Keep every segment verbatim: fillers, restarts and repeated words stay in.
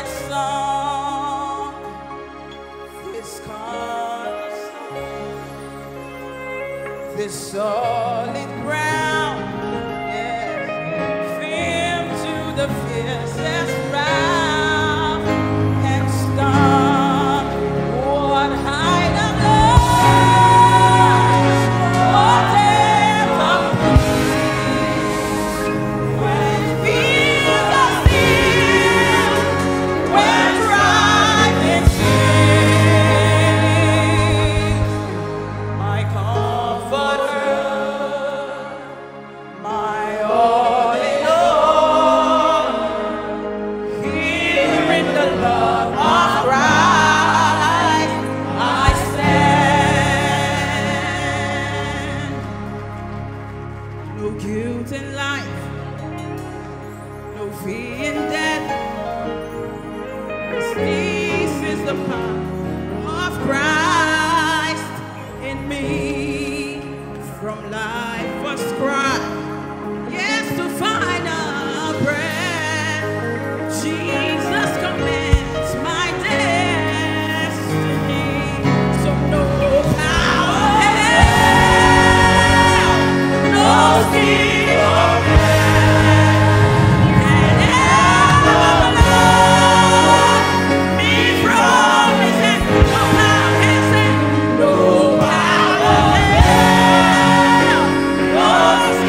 my song, this cornerstone, this solid ground, yes, firm to the fiercest round and storm. What height of love, what depth of peace, when it feels as if we're driving sin. My comforter, my all in all, here in the love of Christ I stand. No guilt in life, no fear in death. This is the power of Christ in me. From life was cry, yes, to final breath. Jesus commands my destiny. So no power in hell, no scheme of man can ever love me from his hand. No power can say, no power in hell, no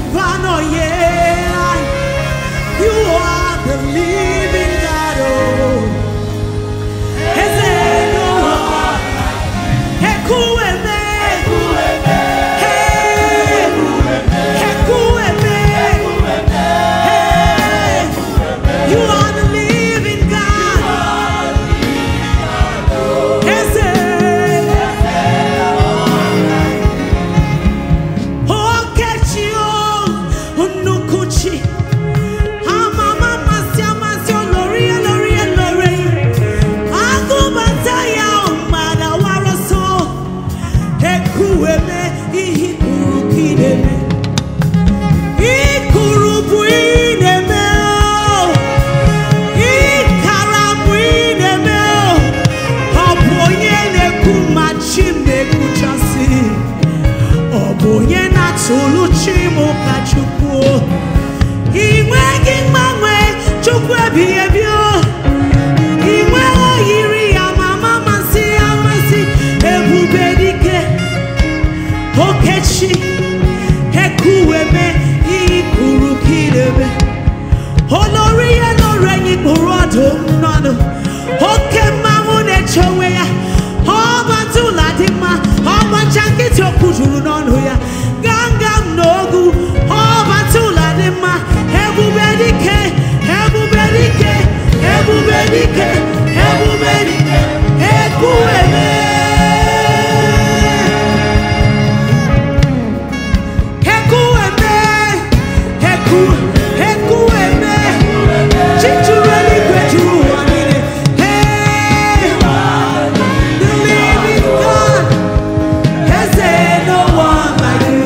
You are the living God. Oh, is there no one? Hekueme, hey, Hekueme, hey, you are the living God. Is there? Oh, catch you, Unukuchi. Soluchimo kachuku Iwe gingmangwe chukwe biebio Iwe oyiri ya mama masi amasi Ebubedike Okechi Hekueme Ikurukidebe Olori elore Ikurado Nano Oke mamune chowe ya Oba tuladima Oba chankiti okujuru nono ya Gangam nogu, oba tuladima, ebubedike, ebubedike, ebubedike, ebubedike, ekueme, ekueme, eku, ekueme, chichureli kwejuanine, hey, the living God, has said no one like you.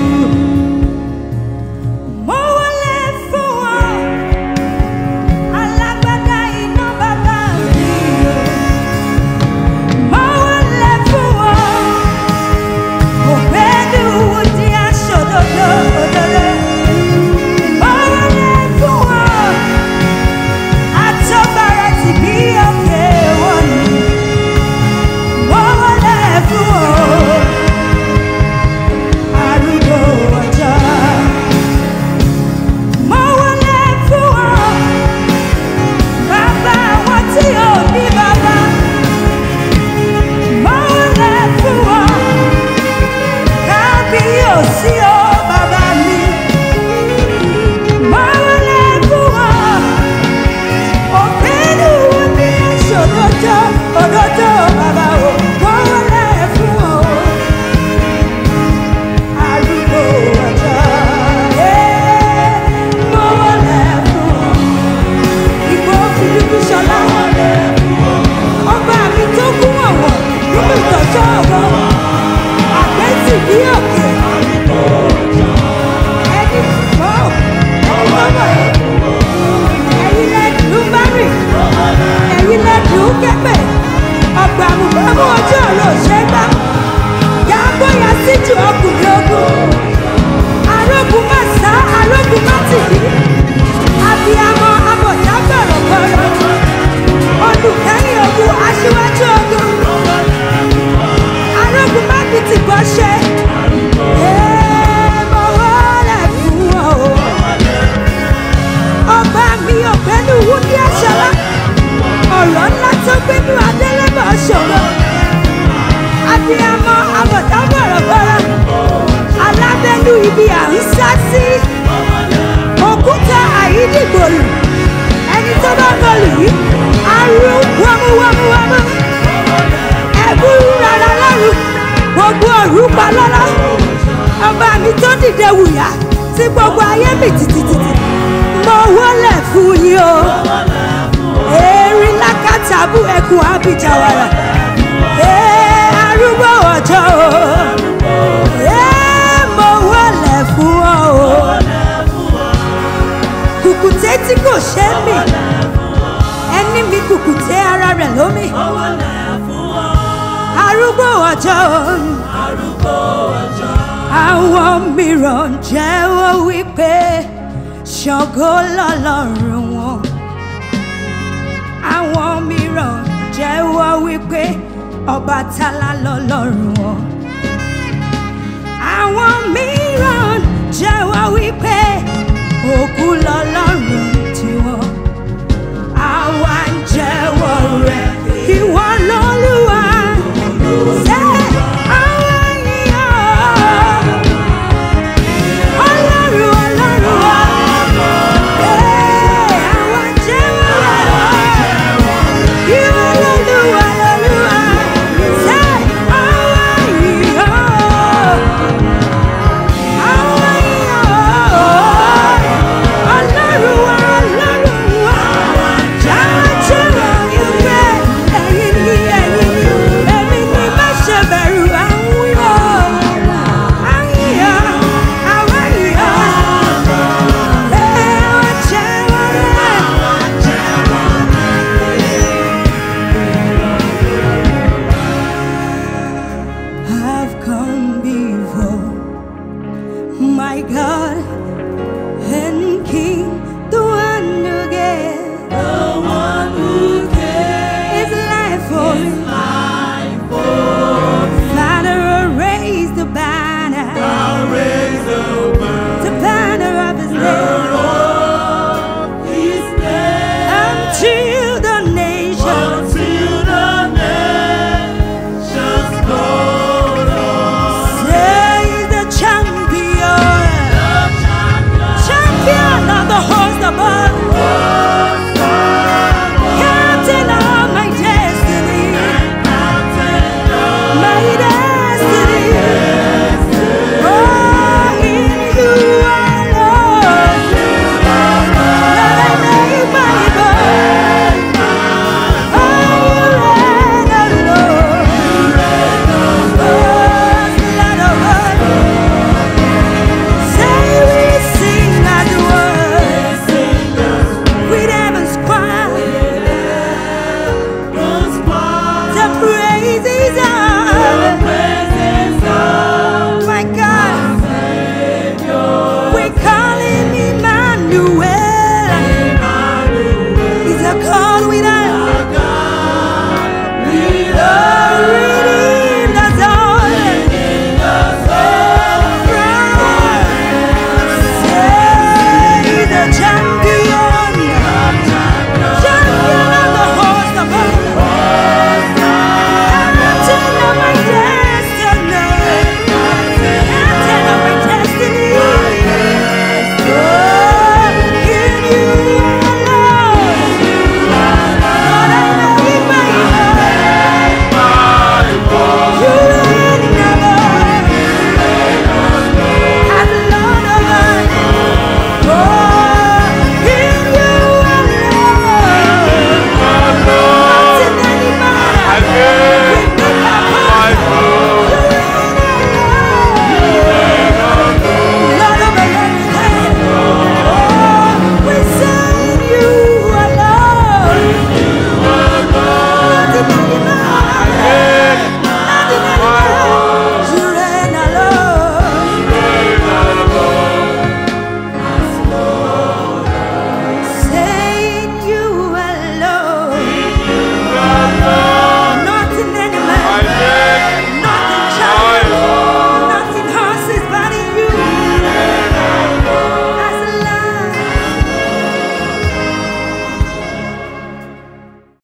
Ṣàngó lọ́lọ́run wọn. Àwọn mìíràn jẹ́wọ́ wípé Ọbàtálá lọ́lọ́run wọn. Àwọn mìíràn jẹ́wọ́ wípé My God,